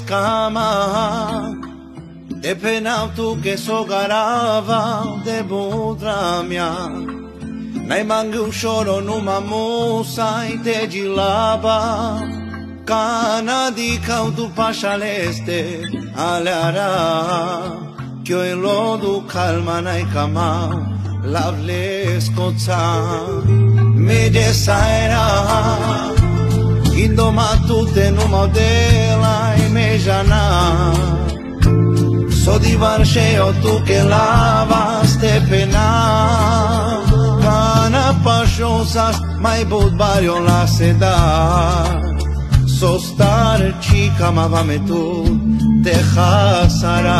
escama e penau tu que sogarava de budramia. Nai mangu choro numa moça e te dilaba. Cana di caudu pashaleste alara. Kyo elodu calma nai kamau lavles kotsa. Me desaira indomatute numa dela e me jana. So di varsheo tu che lavas te pena. Cana pashosas mai bud barrio la seda. So star chica ma vame tu te khasara.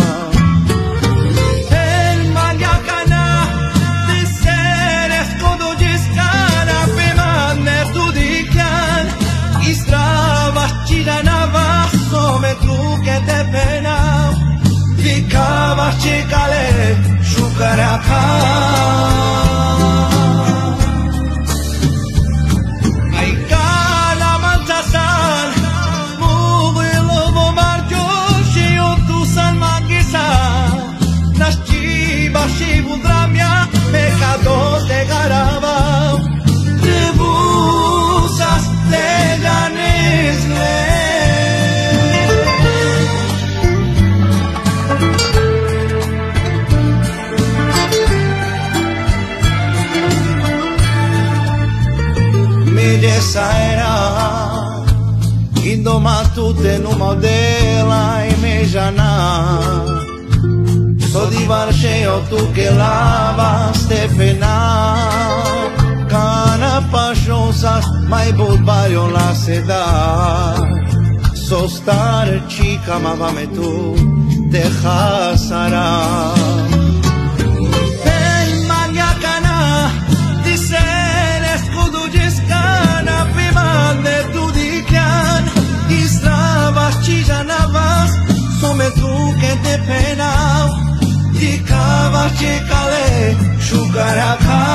El maniacana de seres kodo jiskana pe manner tu dikyan. Istravas chilanava some tu que te pena. Dikavas chikale shukaraka. Pecados de Garabao, rebusas de Llanesle. Me desaira, indomatute numa dela e me jana. So di varsheo tu che lavas te pena. Cana pashosas mai bud barrio la seda. So star chica ma vame tu te khasara. El maniacana di seres kudu jiskana pimande tu dikyan. Istravas chijanavas some tu que te pena. Dikavas chikale shukaraka.